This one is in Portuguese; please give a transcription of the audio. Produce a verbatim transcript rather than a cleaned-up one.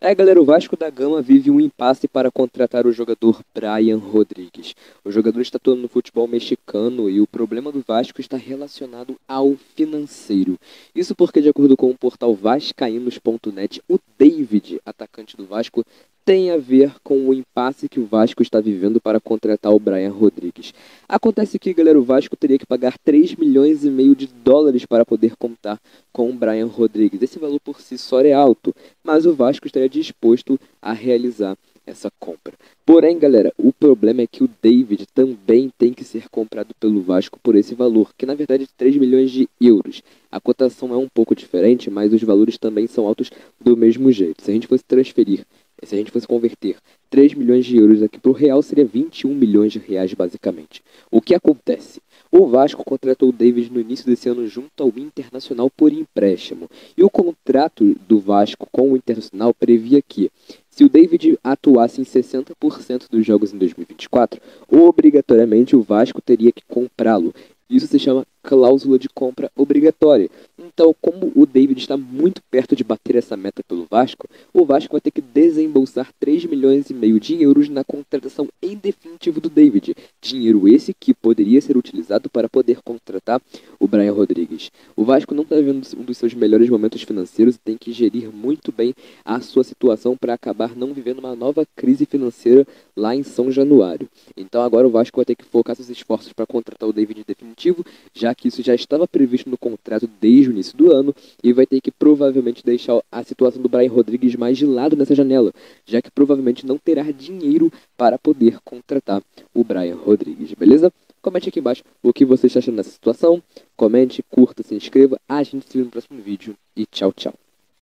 É, galera, o Vasco da Gama vive um impasse para contratar o jogador Brian Rodrigues. O jogador está atuando no futebol mexicano e o problema do Vasco está relacionado ao financeiro. Isso porque, de acordo com o portal vascaínos ponto net, o David, atacante do Vasco, tem a ver com o impasse que o Vasco está vivendo para contratar o Brian Rodrigues. Acontece que, galera, o Vasco teria que pagar três milhões e meio de dólares para poder contar com o Brian Rodrigues. Esse valor por si só é alto, mas o Vasco estaria disposto a realizar essa compra. Porém, galera, o problema é que o David também tem que ser comprado pelo Vasco por esse valor, que na verdade é de três milhões de euros. A cotação é um pouco diferente, mas os valores também são altos do mesmo jeito. Se a gente fosse transferir, se a gente fosse converter três milhões de euros aqui para o real, seria vinte e um milhões de reais basicamente. O que acontece? O Vasco contratou o David no início desse ano junto ao Internacional por empréstimo. E o contrato do Vasco com o Internacional previa que, se o David atuasse em sessenta por cento dos jogos em dois mil e vinte e quatro, obrigatoriamente o Vasco teria que comprá-lo. Isso se chama cláusula de compra obrigatória. Então, como o David está muito perto de bater essa meta pelo Vasco, o Vasco vai ter que desembolsar três milhões e meio de euros na contratação em definitivo do David. Dinheiro esse que poderia ser utilizado para poder contratar o Brian Rodrigues. O Vasco não está vivendo um dos seus melhores momentos financeiros e tem que gerir muito bem a sua situação para acabar não vivendo uma nova crise financeira lá em São Januário. Então agora o Vasco vai ter que focar seus esforços para contratar o David em definitivo, já que isso já estava previsto no contrato desde o início do ano, e vai ter que provavelmente deixar a situação do Brian Rodrigues mais de lado nessa janela, já que provavelmente não terá dinheiro para poder contratar o Brian Rodrigues, beleza? Comente aqui embaixo o que você está achando nessa situação, comente, curta, se inscreva, a gente se vê no próximo vídeo e tchau, tchau.